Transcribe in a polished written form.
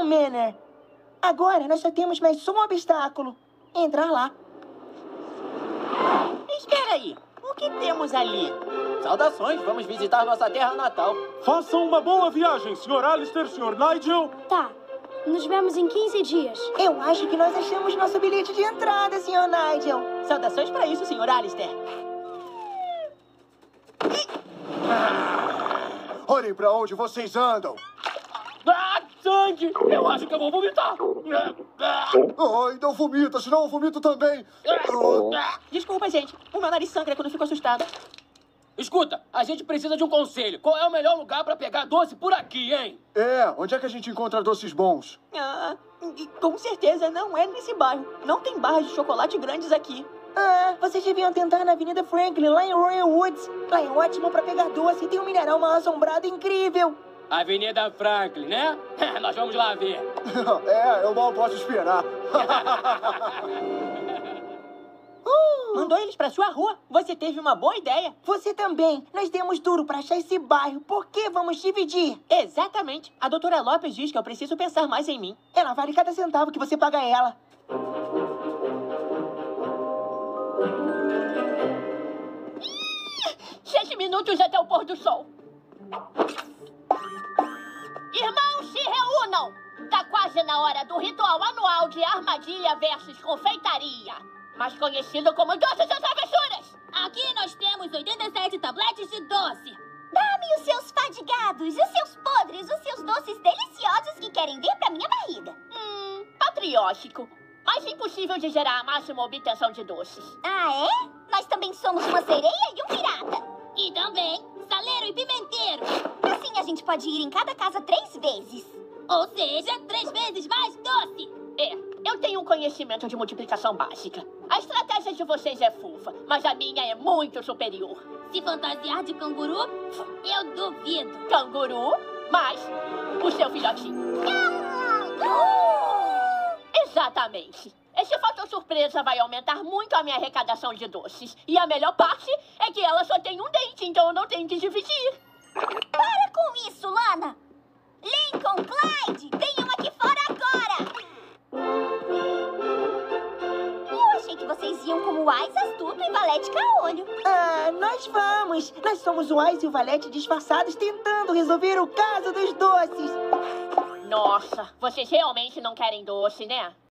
Milton Manor. Agora nós só temos mais um obstáculo. Entrar lá. Espera aí. O que temos ali? Saudações, vamos visitar nossa terra natal. Façam uma boa viagem, Sr. Alistair, Sr. Nigel. Tá. Nos vemos em 15 dias. Eu acho que nós achamos nosso bilhete de entrada, Sr. Nigel. Saudações para isso, Sr. Alistair. Olhem pra onde vocês andam. Ah, sangue! Eu acho que eu vou vomitar. Ai, não vomita, senão eu vomito também. Desculpa, gente. O meu nariz sangra quando eu fico assustado. Escuta, a gente precisa de um conselho. Qual é o melhor lugar pra pegar doce por aqui, hein? Onde é que a gente encontra doces bons? Com certeza não é nesse bairro. Não tem barras de chocolate grandes aqui. Vocês deviam tentar na Avenida Franklin, lá em Royal Woods. Lá é ótimo pra pegar doce e tem um mineral mal assombrado incrível. Avenida Franklin, né? Nós vamos lá ver. Eu mal posso esperar. Mandou eles pra sua rua. Você teve uma boa ideia. Você também. Nós demos duro pra achar esse bairro. Por que vamos dividir? Exatamente. A doutora Lopes diz que eu preciso pensar mais em mim. Ela vale cada centavo que você paga a ela. 6 minutos até o pôr do sol. Irmãos, se reúnam! Tá quase na hora do ritual anual de armadilha versus confeitaria, mais conhecido como Doces e Travessuras. Aqui nós temos 87 tabletes de doce. Dá-me os seus fadigados, os seus podres, os seus doces deliciosos que querem vir pra minha barriga. Patriótico. Mas impossível de gerar a máxima obtenção de doces. Ah, é? Nós também somos uma sereia e um pirata. E também saleiro e pimenteiro. Assim a gente pode ir em cada casa 3 vezes. Ou seja, 3 vezes mais doce. Eu tenho um conhecimento de multiplicação básica. A estratégia de vocês é fofa, mas a minha é muito superior. Se fantasiar de canguru, eu duvido. Canguru, mas o seu filhotinho. Exatamente. Esse fator surpresa vai aumentar muito a minha arrecadação de doces. E a melhor parte é que ela só tem um dente, então eu não tenho que dividir. Para com isso, Lana! Lincoln, Clyde, venham aqui fora agora! Eu achei que vocês iam como Wise, Astuto e Valete Caolho. Nós vamos. Nós somos o Wise e o Valete disfarçados tentando resolver o caso dos doces. Nossa, vocês realmente não querem doce, né?